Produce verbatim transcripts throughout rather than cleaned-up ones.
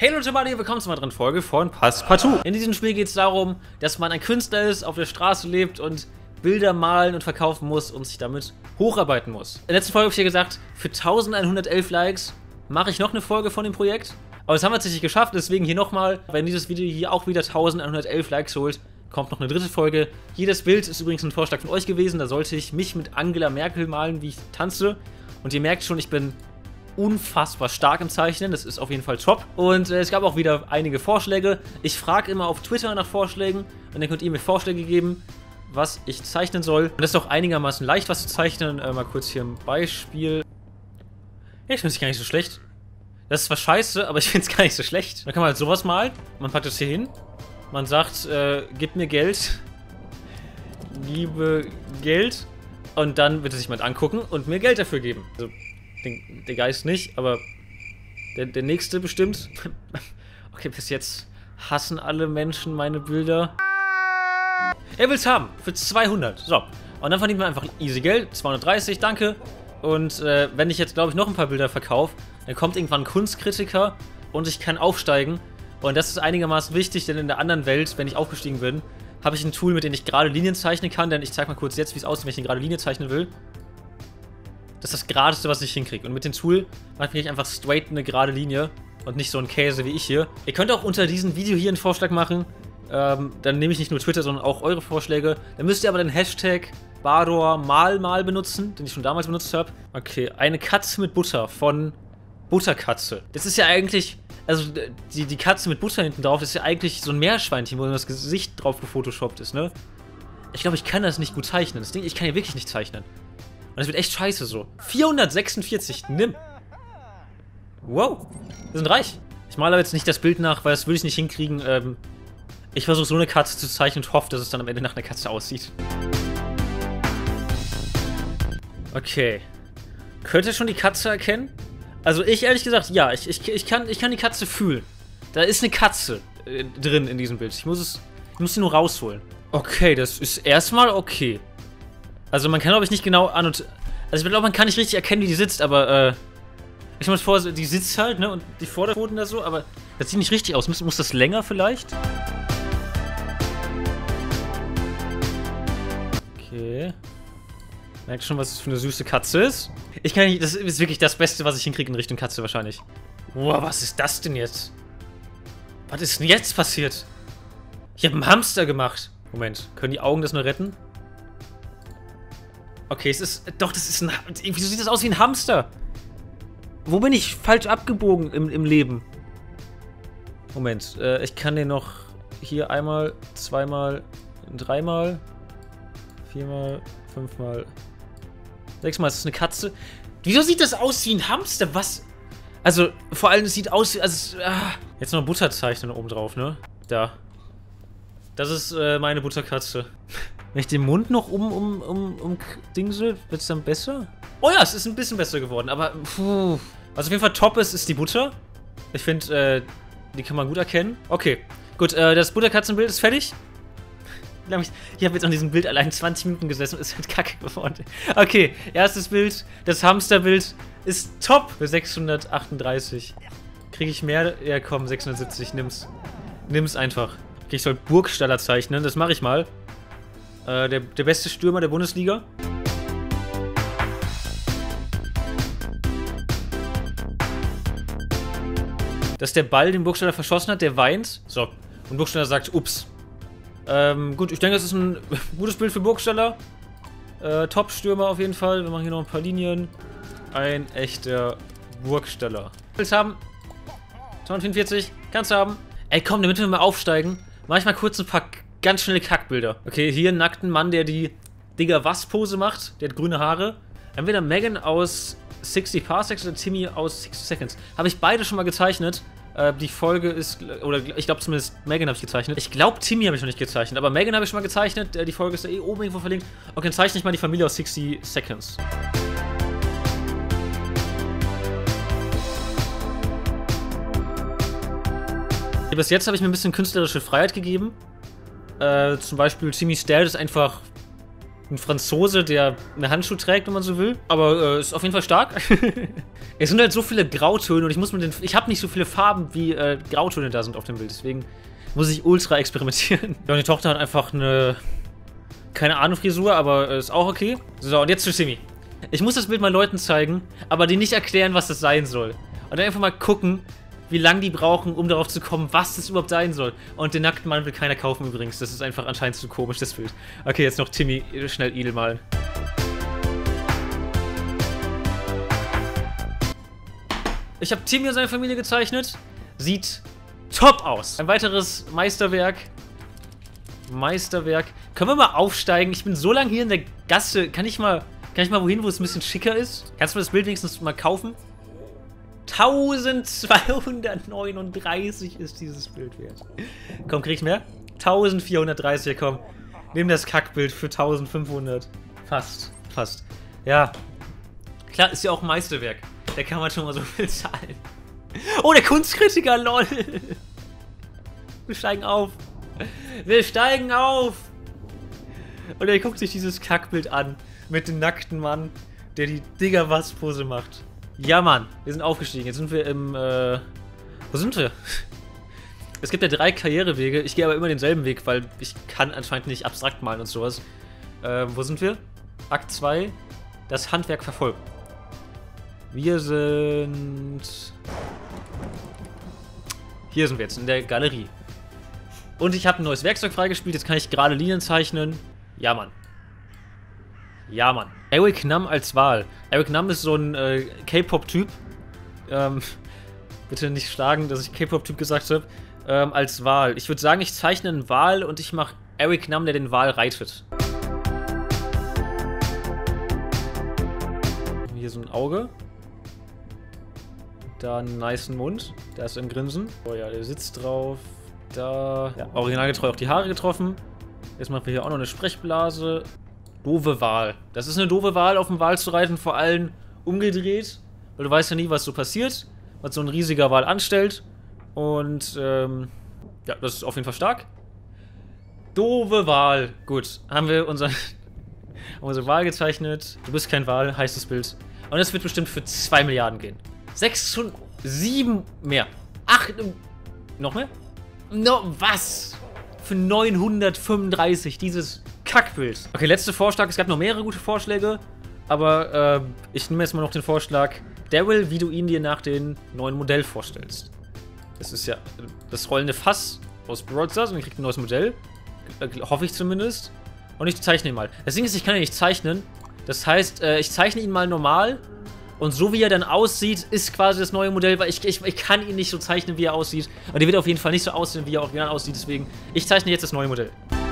Hey Leute, willkommen zu einer weiteren Folge von Passepartout. In diesem Spiel geht es darum, dass man ein Künstler ist, auf der Straße lebt und Bilder malen und verkaufen muss und sich damit hocharbeiten muss. In der letzten Folge habe ich dir gesagt, für elfhundertelf Likes mache ich noch eine Folge von dem Projekt. Aber das haben wir tatsächlich geschafft, deswegen hier nochmal, wenn dieses Video hier auch wieder elfhundertelf Likes holt, kommt noch eine dritte Folge. Jedes Bild ist übrigens ein Vorschlag von euch gewesen, da sollte ich mich mit Angela Merkel malen, wie ich tanze. Und ihr merkt schon, ich bin unfassbar stark im Zeichnen, das ist auf jeden Fall top. Und äh, es gab auch wieder einige Vorschläge. Ich frage immer auf Twitter nach Vorschlägen und dann könnt ihr mir Vorschläge geben, was ich zeichnen soll. Und das ist auch einigermaßen leicht, was zu zeichnen. Äh, mal kurz hier ein Beispiel. Ja, ich finde es gar nicht so schlecht. Das ist zwar scheiße, aber ich finde es gar nicht so schlecht. Da kann man halt sowas malen. Man packt das hier hin. Man sagt, äh, gib mir Geld. Liebe Geld. Und dann wird es sich jemand angucken und mir Geld dafür geben. Also, den, der Geist nicht, aber der, der nächste bestimmt. Okay, bis jetzt hassen alle Menschen meine Bilder. Er will es haben, für zweihundert. So, und dann verdient man einfach easy Geld, zweihundertdreißig, danke. Und äh, wenn ich jetzt, glaube ich, noch ein paar Bilder verkaufe, dann kommt irgendwann ein Kunstkritiker und ich kann aufsteigen. Und das ist einigermaßen wichtig, denn in der anderen Welt, wenn ich aufgestiegen bin, habe ich ein Tool, mit dem ich gerade Linien zeichnen kann. Denn ich zeige mal kurz jetzt, wie es aussieht, wenn ich eine gerade Linie zeichnen will. Das ist das Geradeste, was ich hinkriege. Und mit dem Tool mache ich einfach straight eine gerade Linie und nicht so ein Käse wie ich hier. Ihr könnt auch unter diesem Video hier einen Vorschlag machen. Ähm, dann nehme ich nicht nur Twitter, sondern auch eure Vorschläge. Dann müsst ihr aber den Hashtag Bador mal mal benutzen, den ich schon damals benutzt habe. Okay, eine Katze mit Butter von Butterkatze. Das ist ja eigentlich, also die, die Katze mit Butter hinten drauf, das ist ja eigentlich so ein Meerschweinchen, wo das Gesicht drauf gefotoshoppt ist, ne? Ich glaube, ich kann das nicht gut zeichnen. Das Ding, ich kann ja wirklich nicht zeichnen. Und das wird echt scheiße so. vierhundertsechsundvierzig, nimm. Wow, wir sind reich. Ich male aber jetzt nicht das Bild nach, weil das würde ich nicht hinkriegen. Ähm, ich versuche so eine Katze zu zeichnen und hoffe, dass es dann am Ende nach einer Katze aussieht. Okay. Könnt ihr schon die Katze erkennen? Also ich ehrlich gesagt, ja, ich, ich, ich, kann, ich kann die Katze fühlen. Da ist eine Katze äh, drin in diesem Bild. Ich muss es, ich muss sie nur rausholen. Okay, das ist erstmal okay. Also man kann, glaube ich, nicht genau an und... Also ich glaube, man kann nicht richtig erkennen, wie die sitzt, aber äh... ich stelle mir vor, die sitzt halt, ne, und die Vorderpfoten da so, aber das sieht nicht richtig aus. Muss, muss das länger vielleicht? Okay. Merkt schon, was das für eine süße Katze ist? Ich kann nicht... Das ist wirklich das Beste, was ich hinkriege in Richtung Katze wahrscheinlich. Boah, was ist das denn jetzt? Was ist denn jetzt passiert? Ich habe einen Hamster gemacht. Moment, können die Augen das nur retten? Okay, es ist... Doch, das ist ein... Wieso sieht das aus wie ein Hamster? Wo bin ich falsch abgebogen im, im Leben? Moment, äh, ich kann den noch hier einmal, zweimal, dreimal, viermal, fünfmal, sechsmal. Ist das eine Katze? Wieso sieht das aus wie ein Hamster? Was? Also, vor allem, es sieht aus wie... Also, ah. Jetzt noch ein Butterzeichen oben drauf, ne? Da. Das ist äh, meine Butterkatze. Wenn ich den Mund noch um, um, um, um Dingsel, wird es dann besser? Oh ja, es ist ein bisschen besser geworden, aber puh. Was auf jeden Fall top ist, ist die Butter. Ich finde, äh, die kann man gut erkennen. Okay, gut, äh, das Butterkatzenbild ist fertig. Ich habe jetzt an diesem Bild allein zwanzig Minuten gesessen und ist halt kacke geworden. Okay, erstes Bild, das Hamsterbild ist top für sechshundertachtunddreißig. Kriege ich mehr? Ja komm, sechshundertsiebzig, nimm's. Nimm's einfach. Okay, ich soll Burgstaller zeichnen, das mache ich mal. Äh, der, der beste Stürmer der Bundesliga. Dass der Ball den Burgstaller verschossen hat, der weint. So. Und Burgstaller sagt, ups. Ähm, gut, ich denke, das ist ein gutes Bild für Burgstaller. Äh, Top-Stürmer auf jeden Fall. Wir machen hier noch ein paar Linien. Ein echter Burgstaller. Willst du haben? zweihundertvierundvierzig. Kannst du haben. Ey, komm, damit wir mal aufsteigen, mach ich mal kurz ein paar ganz schnelle Kackbilder. Okay, hier einen nackten Mann, der die Digga-Was-Pose macht. Der hat grüne Haare. Entweder Megan aus sechzig Parsecs oder Timmy aus sixty Seconds. Habe ich beide schon mal gezeichnet. Äh, die Folge ist, oder ich glaube zumindest Megan habe ich gezeichnet. Ich glaube Timmy habe ich noch nicht gezeichnet, aber Megan habe ich schon mal gezeichnet. Äh, die Folge ist da eh oben irgendwo verlinkt. Okay, dann zeichne ich mal die Familie aus sixty Seconds. Bis jetzt habe ich mir ein bisschen künstlerische Freiheit gegeben. Äh, zum Beispiel Timmy's Dad ist einfach ein Franzose, der eine Handschuhe trägt, wenn man so will. Aber äh, ist auf jeden Fall stark. Es sind halt so viele Grautöne und ich muss mit den. Ich habe nicht so viele Farben, wie äh, Grautöne da sind auf dem Bild. Deswegen muss ich ultra experimentieren. Ja, und die Tochter hat einfach eine. Keine Ahnung, Frisur, aber äh, ist auch okay. So, und jetzt zu Simi. Ich muss das Bild mal Leuten zeigen, aber die nicht erklären, was das sein soll. Und dann einfach mal gucken, wie lange die brauchen, um darauf zu kommen, was das überhaupt sein soll. Und den nackten Mann will keiner kaufen übrigens. Das ist einfach anscheinend zu komisch, das Bild. Okay, jetzt noch Timmy schnell edel malen. Ich habe Timmy und seine Familie gezeichnet. Sieht top aus. Ein weiteres Meisterwerk. Meisterwerk. Können wir mal aufsteigen? Ich bin so lange hier in der Gasse. Kann ich mal, kann ich mal wohin, wo es ein bisschen schicker ist? Kannst du mir das Bild wenigstens mal kaufen? eintausendzweihundertneununddreißig ist dieses Bild wert. Komm, krieg ich mehr? eintausendvierhundertdreißig, komm. Nimm das Kackbild für eintausendfünfhundert. Fast, fast. Ja. Klar, ist ja auch ein Meisterwerk. Da kann man schon mal so viel zahlen. Oh, der Kunstkritiker, lol. Wir steigen auf. Wir steigen auf. Und er guckt sich dieses Kackbild an. Mit dem nackten Mann, der die Digger-Was-Pose macht. Ja, Mann. Wir sind aufgestiegen. Jetzt sind wir im, äh... Wo sind wir? Es gibt ja drei Karrierewege. Ich gehe aber immer denselben Weg, weil ich kann anscheinend nicht abstrakt malen und sowas. Äh, wo sind wir? Akt zwei. Das Handwerk verfolgen. Wir sind... Hier sind wir jetzt, in der Galerie. Und ich habe ein neues Werkzeug freigespielt. Jetzt kann ich gerade Linien zeichnen. Ja, Mann. Ja, Mann. Eric Nam als Wal. Eric Nam ist so ein äh, K-Pop-Typ. Ähm, bitte nicht schlagen, dass ich K-Pop-Typ gesagt habe. Ähm, als Wal. Ich würde sagen, ich zeichne einen Wal und ich mache Eric Nam, der den Wal reitet. Hier so ein Auge. Da einen nicen Mund. Da ist ein Grinsen. Oh ja, der sitzt drauf. Da. Ja, originalgetreu auch die Haare getroffen. Jetzt machen wir hier auch noch eine Sprechblase. Doofe Wahl. Das ist eine doofe Wahl, auf dem Wal zu reiten, vor allem umgedreht. Weil du weißt ja nie, was so passiert. Was so ein riesiger Wal anstellt. Und, ähm, ja, das ist auf jeden Fall stark. Doofe Wahl. Gut, haben wir unser, haben unsere Wahl gezeichnet. Du bist kein Wal, heißt das Bild. Und es wird bestimmt für zwei Milliarden gehen. sechs, sieben mehr. acht, noch mehr? No, was? Für neunhundertfünfunddreißig, dieses Kackbild. Okay, letzter Vorschlag. Es gab noch mehrere gute Vorschläge. Aber äh, ich nehme jetzt mal noch den Vorschlag, Daryl, wie du ihn dir nach dem neuen Modell vorstellst. Das ist ja das rollende Fass aus Brawl Stars und ich kriege ein neues Modell. Äh, hoffe ich zumindest. Und ich zeichne ihn mal. Das Ding ist, ich kann ihn nicht zeichnen. Das heißt, äh, ich zeichne ihn mal normal. Und so wie er dann aussieht, ist quasi das neue Modell, weil ich, ich, ich kann ihn nicht so zeichnen, wie er aussieht. Und er wird auf jeden Fall nicht so aussehen, wie er original aussieht. Deswegen, ich zeichne jetzt das neue Modell.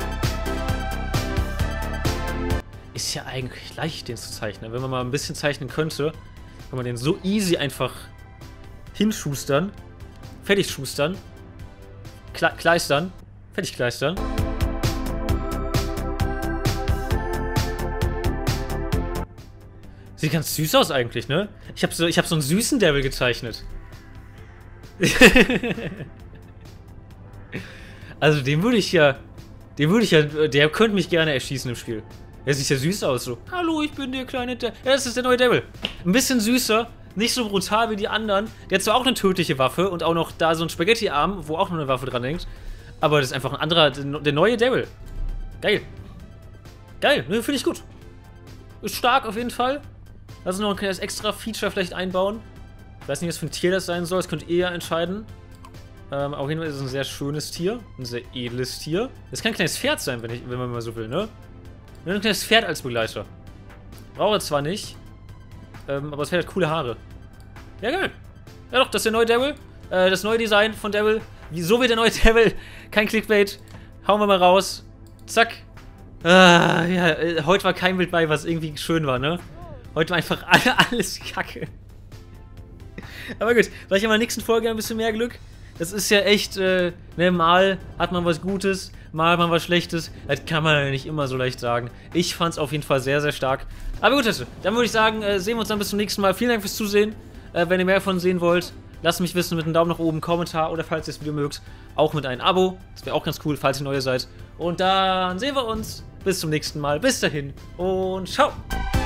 Ist ja eigentlich leicht, den zu zeichnen. Wenn man mal ein bisschen zeichnen könnte, kann man den so easy einfach hinschustern, fertig schustern, kle kleistern, fertig kleistern. Sieht ganz süß aus eigentlich, ne? Ich habe so, ich hab so einen süßen Devil gezeichnet. Also den würde ich ja, den würde ich ja, der könnte mich gerne erschießen im Spiel. Der sieht ja süß aus, so. Hallo, ich bin der kleine Devil. Ja, das ist der neue Devil. Ein bisschen süßer, nicht so brutal wie die anderen. Der hat zwar auch eine tödliche Waffe und auch noch da so ein Spaghetti-Arm, wo auch noch eine Waffe dran hängt. Aber das ist einfach ein anderer, der neue Devil. Geil. Geil, ne, finde ich gut. Ist stark auf jeden Fall. Lass uns noch ein kleines extra Feature vielleicht einbauen. Ich weiß nicht, was für ein Tier das sein soll. Das könnt ihr ja entscheiden. Ähm, auf jeden Fall ist es ein sehr schönes Tier. Ein sehr edles Tier. Das kann ein kleines Pferd sein, wenn, ich, wenn man mal so will, ne? Ein kleines Pferd als Begleiter. Brauche zwar nicht. Ähm, aber das Pferd hat coole Haare. Ja, geil. Ja doch, das ist der neue Devil. Äh, das neue Design von Devil. So wird der neue Devil. Kein Clickbait. Hauen wir mal raus. Zack. Ah, ja, äh, heute war kein Bild bei, was irgendwie schön war, ne? Heute war einfach alle, alles Kacke. Aber gut, vielleicht in der nächsten Folge ein bisschen mehr Glück. Das ist ja echt, äh, ne, mal hat man was Gutes, mal hat man was Schlechtes. Das kann man ja nicht immer so leicht sagen. Ich fand es auf jeden Fall sehr, sehr stark. Aber gut, also, dann würde ich sagen, äh, sehen wir uns dann bis zum nächsten Mal. Vielen Dank fürs Zusehen. Äh, wenn ihr mehr davon sehen wollt, lasst mich wissen mit einem Daumen nach oben, Kommentar oder falls ihr das Video mögt, auch mit einem Abo. Das wäre auch ganz cool, falls ihr neu seid. Und dann sehen wir uns. Bis zum nächsten Mal. Bis dahin und ciao.